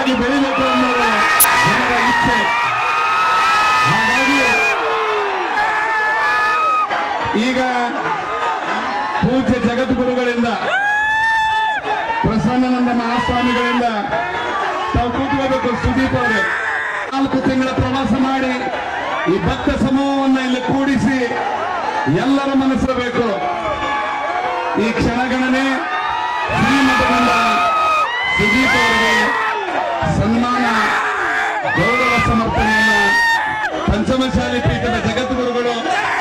ಆಗಿ ಬೆಳಿಬೇಕು ಅನ್ನೋದು ಜನರ ಇಚ್ಛೆ. ಹಾಗಾಗಿ ಈಗ ಪೂಜ್ಯ ಜಗದ್ಗುರುಗಳಿಂದ ಪ್ರಸನ್ನಾನಂದ ಮಹಾಸ್ವಾಮಿಗಳಿಂದ ತಾವು ಕೂತ್ಕೋಬೇಕು. ಸುದೀಪ್ ಅವರೇ 4 ತಿಂಗಳ ಪ್ರವಾಸ ಮಾಡಿ ಈ ಭಕ್ತ ಸಮೂಹವನ್ನು ಇಲ್ಲಿ ಕೂಡಿಸಿ ಎಲ್ಲರ ಮನಸ್ಸಬೇಕು. ಈ ಕ್ಷಣಗಣನೆ ಶ್ರೀಮಠದಿಂದ ಸುದೀಪ್ ಅವರಿಗೆ ಸನ್ಮಾನ ಗೌರವ ಸಮರ್ಪಣೆಯನ್ನು ಪಂಚಮಶಾಲಿ ಪೀಠದ ಜಗದ್ಗುರುಗಳು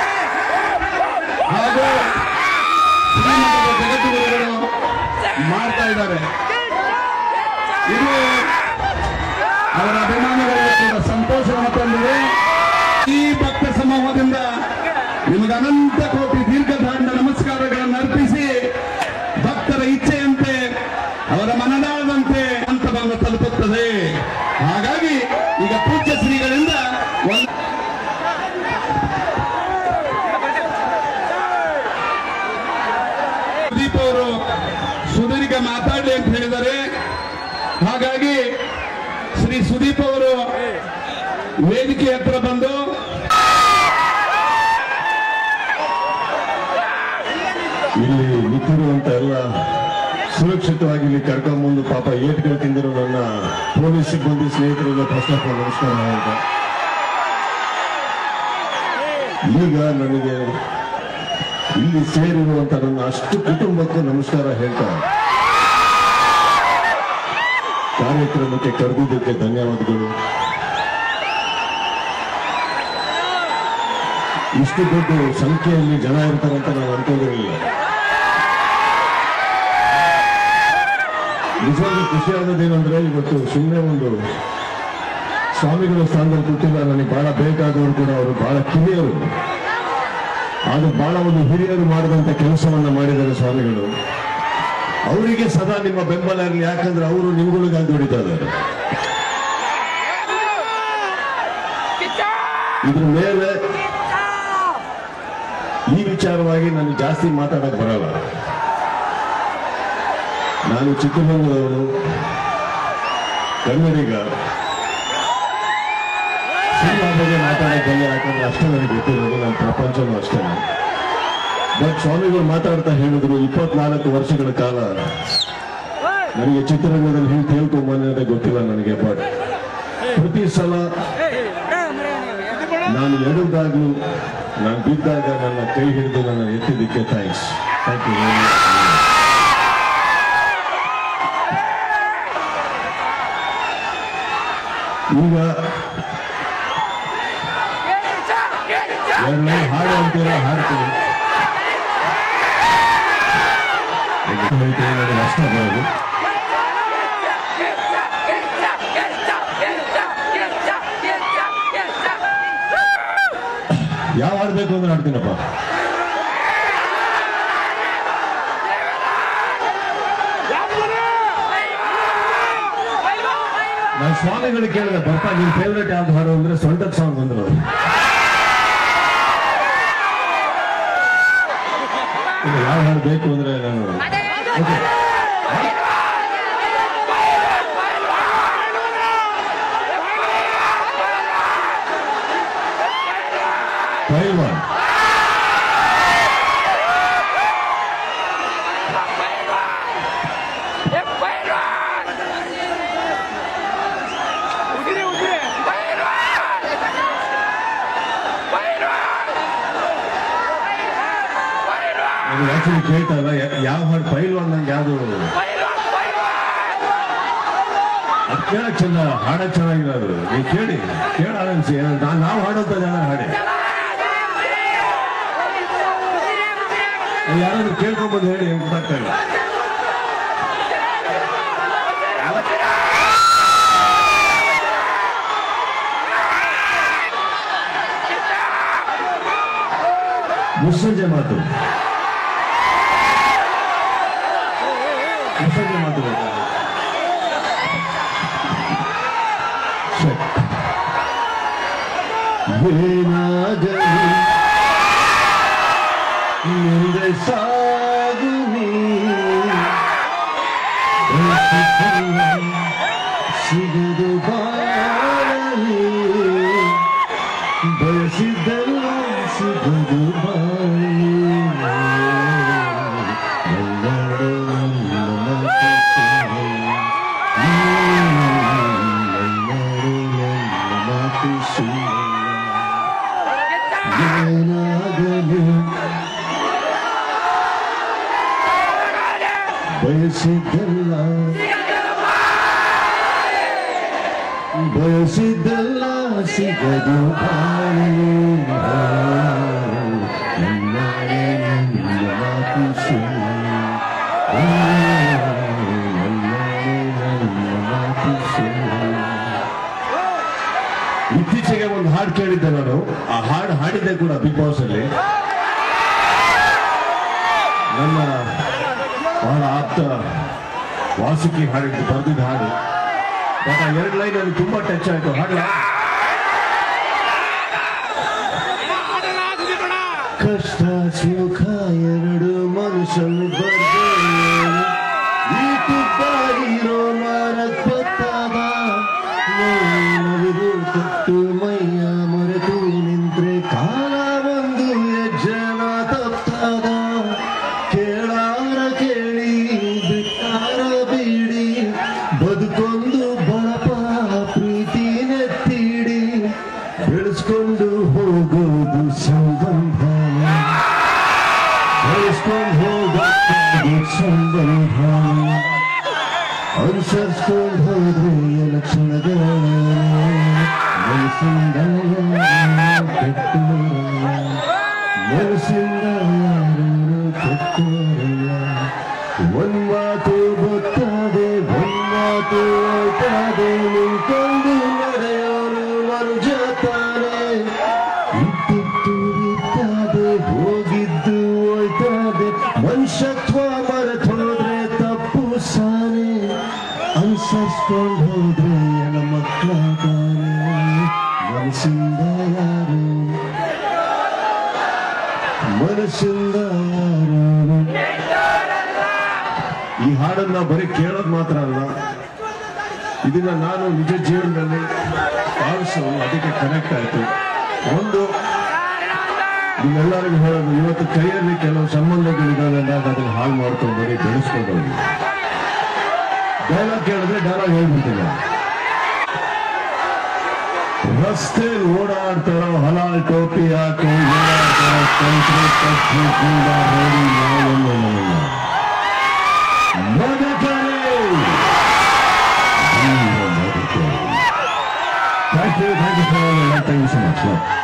ಹಾಗೂ ಶ್ರೀಮಠದ ಜಗದ್ಗುರುಗಳು ಮಾಡ್ತಾ ಇದ್ದಾರೆ. ಇದು ಅವರ ಅಭಿಮಾನಿಗಳಿಗೆ ಕೂಡ ಸಂತೋಷವನ್ನು ತಂದಿದೆ. ಈ ಭಕ್ತ ಸಮೂಹದಿಂದ ನಿಮಗೆ ಅನಂತ ಕೋಟಿ ದೀರ್ಘದಾಂಡ ನಮಸ್ಕಾರಗಳನ್ನು ಅರ್ಪಿಸಿ ಭಕ್ತರ ಇಚ್ಛೆಯಂತೆ ಅವರ ಮನದಾಳದಂತೆ ಹಂತವನ್ನು ತಲುಪುತ್ತದೆ. ಹಾಗಾಗಿ ಈಗ ಪೂಜ್ಯ ಶ್ರೀಗಳಿಂದ ಸುದೀಪ್ ಅವರು ಸುದೀರ್ಘ ಮಾತಾಡಲಿ ಅಂತ ಹೇಳಿದ್ದಾರೆ. ಹಾಗಾಗಿ ಶ್ರೀ ಸುದೀಪ್ ಅವರು ವೇದಿಕೆ ಹತ್ರ ಬಂದು ಇಲ್ಲಿ ನಿಂತಿರುವಂತ ಎಲ್ಲ ಸುರಕ್ಷಿತವಾಗಿ ಇಲ್ಲಿ ಕರ್ಕೊಂಡ್ಬಂದು ಪಾಪ ಏಟ್ಗಳು ತಿಂದಿರೋ ನನ್ನ ಪೊಲೀಸ್ ಸಿಬ್ಬಂದಿ ಸ್ನೇಹಿತರಿಗೆ ಫಸ್ಟ್ ಆಫ್ ಆಲ್ ನಮಸ್ಕಾರ ಹೇಳ್ತಾ, ಈಗ ನನಗೆ ಇಲ್ಲಿ ಸೇರಿರುವಂತ ನನ್ನ ಅಷ್ಟು ಕುಟುಂಬಕ್ಕೂ ನಮಸ್ಕಾರ ಹೇಳ್ತಾ ಕಾರ್ಯಕ್ರಮಕ್ಕೆ ಕರೆದಿದ್ದಕ್ಕೆ ಧನ್ಯವಾದಗಳು. ಇಷ್ಟು ದೊಡ್ಡ ಸಂಖ್ಯೆಯಲ್ಲಿ ಜನ ಇರ್ತಾರಂತ ನಾನು ಅನ್ಕೊಂಡಿರಲಿಲ್ಲ. ನಿಜವಾಗಿ ಖುಷಿ ಆಗೋದೇನಂದ್ರೆ ಇವತ್ತು ಸುಮ್ಮನೆ ಒಂದು ಸ್ವಾಮಿಗಳ ಸ್ಥಾನದಲ್ಲಿ ಕೂತಿಲ್ಲ, ನನಗೆ ಬಹಳ ಬೇಕಾದವರು ಕೂಡ ಅವರು ಬಹಳ ಕಿರಿಯರು, ಅದು ಬಹಳ ಒಂದು ಹಿರಿಯರು ಮಾಡಿದಂತ ಕೆಲಸವನ್ನ ಮಾಡಿದ್ದಾರೆ ಸ್ವಾಮಿಗಳು. ಅವರಿಗೆ ಸದಾ ನಿಮ್ಮ ಬೆಂಬಲ ಇರಲಿ, ಯಾಕಂದ್ರೆ ಅವರು ನಿಮ್ಗಳಿಗಾಗಿ ದುಡಿತಾ ಇದ್ದಾರೆ. ಇದ್ರ ಮೇಲೆ ಈ ವಿಚಾರವಾಗಿ ನಾನು ಜಾಸ್ತಿ ಮಾತಾಡಕ್ ಬರಲ್ಲ. ನಾನು ಚಿತ್ರರಂಗದವರು, ಕನ್ನಡಿಗ, ಸಿನಿಮಾ ಬಗ್ಗೆ ಮಾತಾಡೋದಲ್ಲ, ಯಾಕಂದ್ರೆ ಅಷ್ಟೇ ನನಗೆ ಗೊತ್ತಿರೋದು, ನನ್ನ ಪ್ರಪಂಚನೂ ಅಷ್ಟೇ. ಬಟ್ ಸ್ವಾಮಿಗಳು ಮಾತಾಡ್ತಾ ಹೇಳಿದ್ರು 24 ವರ್ಷಗಳ ಕಾಲ ನನಗೆ ಚಿತ್ರರಂಗದಲ್ಲಿ ಹಿಂಗೆ ಕೇಳ್ಕೊಂಬಂದ್ರೆ ಗೊತ್ತಿಲ್ಲ ನನಗೆ. ಬಟ್ ಪ್ರತಿ ಸಲ ನಾನು ಎಡುದಾಗ್ಲೂ, ನಾನು ಬಿದ್ದಾಗ ನನ್ನ ಕೈ ಹಿಡಿದು ನನ್ನ ಎತ್ತಿದ್ದಕ್ಕೆ ಥ್ಯಾಂಕ್ಸ್ ಯು. ಈಗ ಎರಡು ಹಾಡು ಅಂತೀರ, ಹಾಡ್ತೀನಿ, ಅಷ್ಟ ಬರೋದು. ಯಾವ ಹಾಡ್ಬೇಕು ಅಂದ್ರೆ ಹಾಡ್ತೀನಪ್ಪ. ನಾನು ಸ್ವಾಮಿಗಳಿಗೆ ಕೇಳಿದೆ, ಬರ್ತಾ ನಿಮ್ ಫೇವ್ರೇಟ್ ಯಾವ್ದು ಹಾಡು ಅಂದ್ರೆ ಸೊಂಟದ ಸಾಂಗ್ ಅಂದ್ರು. ಯಾವ ಹಾಡು ಬೇಕು ಅಂದ್ರೆ ನಾನು ಪೈಲ್ವಾನ್ ಆಕ್ಚುಲಿ ಕೇಳ್ತಾರ ಯಾವ ಹಾಡು ಪೈಲ್ವಾನ್ ನಂಗೆ ಯಾವ್ದು ಅದು ಕೇಳಕ್ ಚಂದ, ಹಾಡಕ್ ಚೆನ್ನಾಗಿರೋದು. ನೀವು ಕೇಳಿ ಅನ್ಸಿ, ನಾವು ಹಾಡೋಂತ ಜನ ಹಾಡಿ ಯಾರಾದ್ರೂ ಕೇಳ್ಕೊಂಡ್ಬಂದು ಹೇಳಿ, ಗೊತ್ತಾಗ್ತಾ ಇಲ್ಲ. ಮುಸ್ಸಂಜೆ ಮಾತು ಏನಾಗಲಿ ಮುಂದೆ ಸಾಗು ಸಿಗದು ಬಾಳಲಿ ಬಯಸಿದ್ದೆಲ್ಲ ಸಿಗದು ಬಾಳಲಿ ಎಲ್ಲರೂ ನನ್ನ ಮಾತು ಏನಾಗಲಿ ಬಯಸಿದ್ದೆಲ್ಲ ಬಯಸಿದ್ದೆಲ್ಲ ಸಿಗದು ಬಾಳಲಿ ನನ್ನಡೆ ನನ್ನ ಮಾತು ನನ್ನಡೆ ನನ್ನ ಮಾತು ಇತ್ತೀಚೆಗೆ ಒಂದು ಹಾಡು ಕೇಳಿದ್ದೆ ನಾನು. ಆ ಹಾಡು ಹಾಡಿದ್ದೆ ಕೂಡ ಬಿಗ್ ಬಾಸ್ ಅಲ್ಲಿ. ನನ್ನ ಬಹಳ ಆಪ್ತ ವಾಸುಕಿ ಹಾಡಿದ್ದು ಬರೆದಿದ್ದ ಹಾಡು. ಬಟ್ ಆ 2 ಲೈನ್ ಅಲ್ಲಿ ತುಂಬಾ ಟಚ್ ಆಯ್ತು. ಹಾಡು ಕಷ್ಟ ಸುಖ ಎರಡು ಮನುಷ್ಯನು ಬರ್ದಿರೋ ಮಾರಕ್ ಗೊತ್ತಾದ ನವಿದು ಕಟ್ಟು ಮೈಯ ಮರೆತು ನಿಂತ್ರೆ ಕಾಲ ಒಂದು ಹೆಜ್ಜೆನ ತಪ್ಪಾದ ಕೇಳಾರ ಕೇಳಿ ಬಿಟ್ಟಾರ ಬೀಡಿ ಬದುಕೊಂದು ಬಳಪ ಪ್ರೀತಿ ನೆತ್ತಿಡಿ ಬೆಳೆಸ್ಕೊಂಡು ಹೋಗೋದು ಸಂಬಂಧ ಬೆಳೆಸ್ಕೊಂಡು ಹೋಗೋದು ಸಂಬಂಧ ಅನುಸರಿಸ್ಕೊಂಡು ಹೋದ್ರೆ ಲಕ್ಷಣಗಳ ಮನಸ್ಸಿಂದ ಕೆಟ್ಟವರಲ್ಲ ಮನಸ್ಸಿಂದ ಯಾರು ಕೆಟ್ಟವರಲ್ಲ ಒಂದ್ಮಾತು ಗೊತ್ತಾದೆ ಒಂದ್ಮಾತು ಹೋಯ್ತಾದೆ ನಿಂತ್ಕೊಂಡು ನಡೆಯೋನು ಮನುಜ ತಾನೆ ಇದ್ದಿದ್ದು ಇದ್ದಾದೆ ಹೋಗಿದ್ದು ಹೋಯ್ತಾದೆ ಮನುಷ್ಯತ್ವ ಮರೆತೋದ್ರೆ ತಪ್ಪು ಸಾನೆ ಅನುಸರಿಸ್ಕೊಂಡು ಹೋದ್ರೆ ನನ್ನ ಮಕ್ಕಳ ತಾನೆ ಮನಸ್ಸಿಂದ ಯಾರು ಮನಸ್ಸಿಂದ ಯಾರು. ಈ ಹಾಡನ್ನ ಬರೀ ಕೇಳೋದು ಮಾತ್ರ ಅಲ್ಲ, ಇದನ್ನ ನಾನು ನಿಜ ಜೀವನದಲ್ಲಿ ಪಾಲಿಸೋ ಅದಕ್ಕೆ ಕನೆಕ್ಟ್ ಆಯ್ತು. ಒಂದು ನಿಮ್ಮೆಲ್ಲರಿಗೂ ಹೇಳೋದು, ಇವತ್ತು ಕೈಯಲ್ಲಿ ಕೆಲವು ಸಂಬಂಧಗಳಿದ್ದಾವೆ ಅಂದಾಗ ಅದನ್ನು ಹಾಳು ಮಾಡ್ಕೊಂಡು ಬರೀ ಬೆಳೆಸ್ಕೊಂಡು ಹೋಗಿ. ಡೈಲಾಗ್ ಕೇಳಿದ್ರೆ ಡೈಲಾಗ್ ಹೇಳ್ಬಿಟ್ಟಿಲ್ಲ. ರಸ್ತೆ ಓಡಾಡ್ತಾರೋ ಹಲಾಲ್ ಟೋಪಿ ಹಾಕಿ Thank you so much.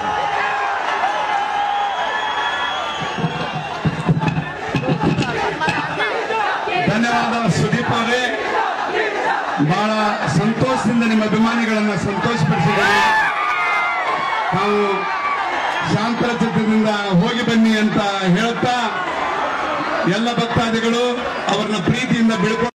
ಧನ್ಯವಾದ ಸುದೀಪ್ ಅವರೇ. ಬಹಳ ಸಂತೋಷದಿಂದ ನಿಮ್ಮ ಅಭಿಮಾನಿಗಳನ್ನ ಸಂತೋಷಪಡಿಸಿದ್ದಾರೆ. ನಾವು ಶಾಂತರಚಿತ್ರದಿಂದ ಹೋಗಿ ಬನ್ನಿ ಅಂತ ಹೇಳ್ತಾ ಎಲ್ಲ ಭಕ್ತಾದಿಗಳು ಅವರನ್ನ ಪ್ರೀತಿಯಿಂದ ಬೀಳ್ಕೊಂಡು